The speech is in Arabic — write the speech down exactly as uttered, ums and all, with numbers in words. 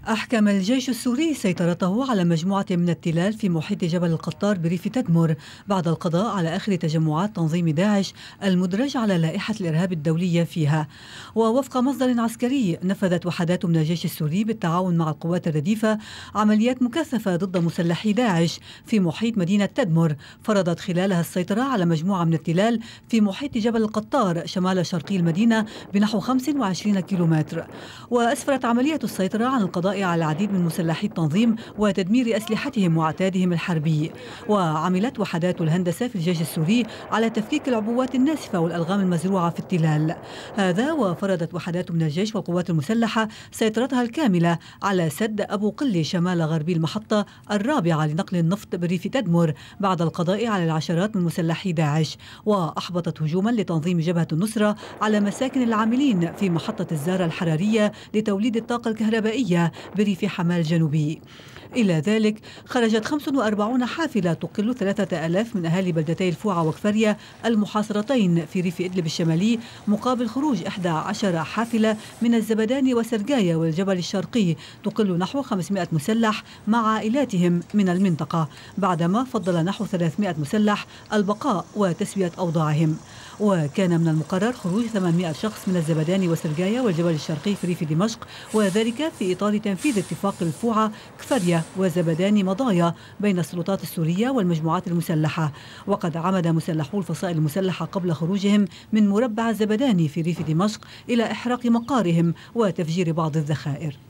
أحكم الجيش السوري سيطرته على مجموعة من التلال في محيط جبل القطار بريف تدمر بعد القضاء على آخر تجمعات تنظيم داعش المدرج على لائحة الإرهاب الدولية فيها. ووفق مصدر عسكري، نفذت وحدات من الجيش السوري بالتعاون مع القوات الرديفة عمليات مكثفة ضد مسلحي داعش في محيط مدينة تدمر، فرضت خلالها السيطرة على مجموعة من التلال في محيط جبل القطار شمال شرقي المدينة بنحو خمسة وعشرين كيلومتر. وأسفرت عملية السيطرة عن القضاء على العديد من مسلحي التنظيم وتدمير أسلحتهم وعتادهم الحربي. وعملت وحدات الهندسة في الجيش السوري على تفكيك العبوات الناسفة والألغام المزروعة في التلال هذا. وفرضت وحدات من الجيش والقوات المسلحة سيطرتها الكاملة على سد أبو قلي شمال غربي المحطة الرابعة لنقل النفط بريف تدمر بعد القضاء على العشرات من مسلحي داعش. وأحبطت هجوما لتنظيم جبهة النصرة على مساكن العاملين في محطة الزارة الحرارية لتوليد الطاقة الكهربائية بريف حماة الجنوبي. إلى ذلك خرجت خمسة وأربعين حافلة تقل ثلاثة آلاف من أهالي بلدتي الفوعة وكفرية المحاصرتين في ريف إدلب الشمالي، مقابل خروج إحدى عشرة حافلة من الزبداني وسرقايا والجبل الشرقي تقل نحو خمسمائة مسلح مع عائلاتهم من المنطقة، بعدما فضل نحو ثلاثمائة مسلح البقاء وتسوية أوضاعهم. وكان من المقرر خروج ثمانمائة شخص من الزبداني وسرقايا والجبل الشرقي في ريف دمشق، وذلك في إطار تنفيذ اتفاق الفوعة كفرية وزبداني مضايا بين السلطات السورية والمجموعات المسلحة. وقد عمد مسلحو الفصائل المسلحة قبل خروجهم من مربع الزبداني في ريف دمشق إلى إحراق مقارهم وتفجير بعض الذخائر.